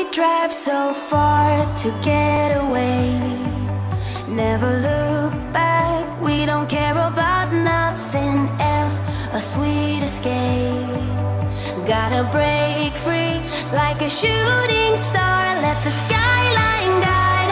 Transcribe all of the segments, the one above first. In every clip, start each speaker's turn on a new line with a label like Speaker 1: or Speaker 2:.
Speaker 1: drive so far to get away. Never look back, we don't care about nothing else. A sweet escape, gotta break free like a shooting star. Let the skyline guide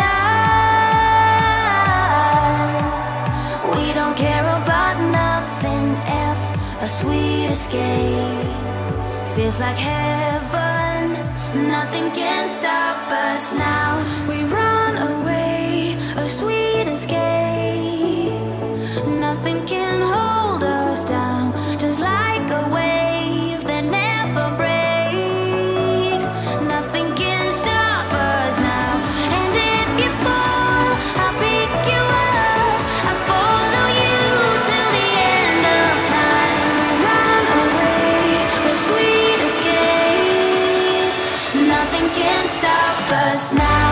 Speaker 1: us. We don't care about nothing else. A sweet escape feels like heaven. Nothing can stop us now. We run away, a sweet escape. Nothing can hold us down, just like a wave that never breaks. Nothing can stop us now. And if you fall, I'll pick you up. I'll follow you till the end of time. Run away, a sweet escape. Nothing can stop us now.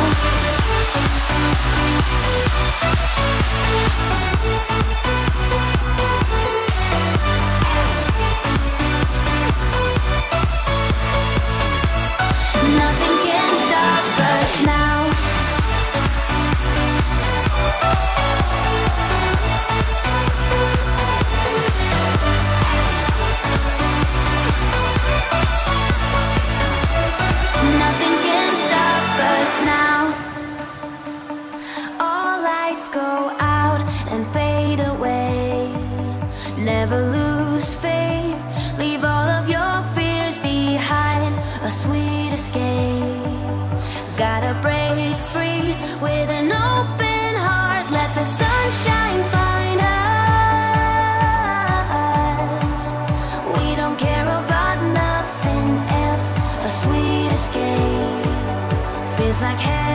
Speaker 1: Nothing can stop us now. Nothing can stop us now. All lights go out and fade away. Never lose faith, leave all of your fears behind. A sweet escape, gotta break free with an open heart. Let the sunshine find us. We don't care about nothing else. A sweet escape feels like heaven.